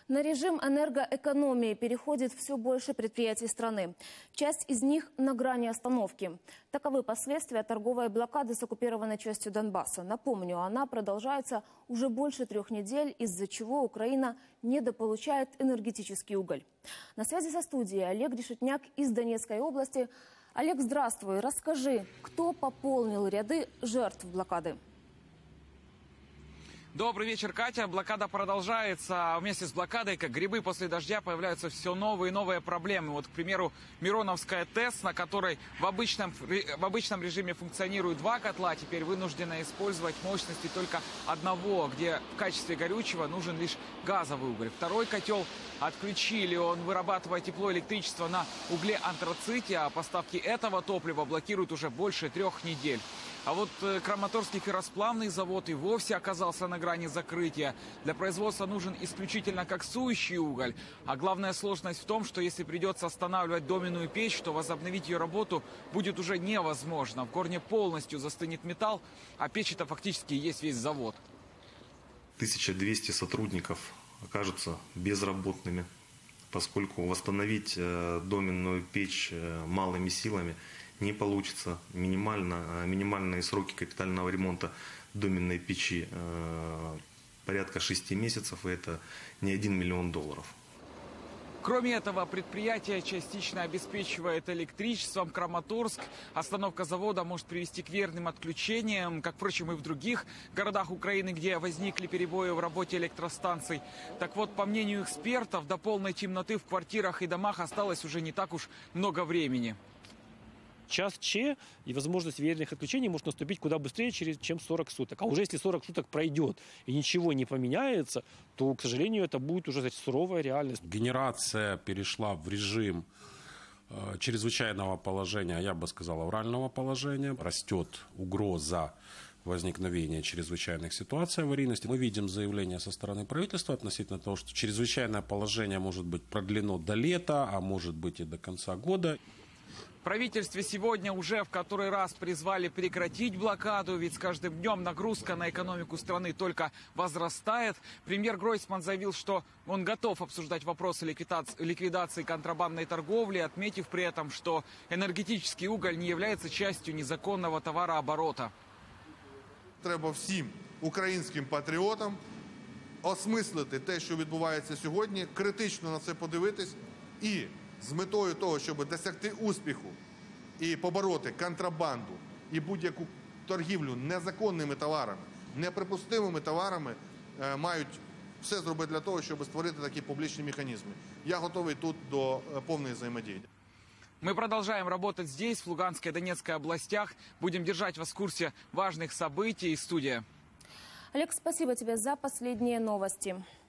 На режим энергоэкономии переходит все больше предприятий страны. Часть из них на грани остановки. Таковы последствия торговой блокады с оккупированной частью Донбасса. Напомню, она продолжается уже больше 3 недель, из-за чего Украина недополучает энергетический уголь. На связи со студией Олег Решетняк из Донецкой области. Олег, здравствуй. Расскажи, кто пополнил ряды жертв блокады? Добрый вечер, Катя. Блокада продолжается. А вместе с блокадой, как грибы после дождя, появляются все новые и новые проблемы. Вот, к примеру, Мироновская ТЭС, на которой в обычном режиме функционируют 2 котла, теперь вынуждена использовать мощности только одного, где в качестве горючего нужен лишь газовый уголь. Второй котел отключили. Он вырабатывает тепло и электричество на угле-антраците, а поставки этого топлива блокируют уже больше 3 недель. А вот Краматорский ферросплавный завод и вовсе оказался на грани закрытия. Для производства нужен исключительно коксующий уголь. А главная сложность в том, что если придется останавливать доменную печь, то возобновить ее работу будет уже невозможно. В горне полностью застынет металл, а печь это фактически и есть весь завод. 1200 сотрудников окажутся безработными, поскольку восстановить доменную печь малыми силами не получится. Минимальные сроки капитального ремонта доменной печи порядка 6 месяцев, и это не $1 миллион. Кроме этого, предприятие частично обеспечивает электричеством Краматорск. Остановка завода может привести к верным отключениям, как, впрочем, и в других городах Украины, где возникли перебои в работе электростанций. Так вот, по мнению экспертов, до полной темноты в квартирах и домах осталось уже не так уж много времени. Час Ч и возможность верных отключений может наступить куда быстрее, чем 40 суток. А уже если 40 суток пройдет и ничего не поменяется, то, к сожалению, это будет уже суровая реальность. Генерация перешла в режим чрезвычайного положения, я бы сказал, аврального положения. Растет угроза возникновения чрезвычайных ситуаций аварийности. Мы видим заявление со стороны правительства относительно того, что чрезвычайное положение может быть продлено до лета, а может быть и до конца года. В правительстве сегодня уже в который раз призвали прекратить блокаду, ведь с каждым днем нагрузка на экономику страны только возрастает. Премьер Гройсман заявил, что он готов обсуждать вопросы ликвидации контрабандной торговли, отметив при этом, что энергетический уголь не является частью незаконного товарооборота. Треба всім українським патріотам осмислити те, що відбувається сьогодні, критично на це подивитись і з метою того, щоб досягти успіху і побороти контрабанду і будь-яку торгівлю незаконними товарами, неприпустимими товарами, мають все зробити для того, щоб створити такі публічні механізми. Я готовий тут до повної взаимодействия. Мы продолжаем работать здесь, в Луганской и Донецкой областях. Будем держать вас в курсе важных событий. Студия. Олег, спасибо тебе за последние новости.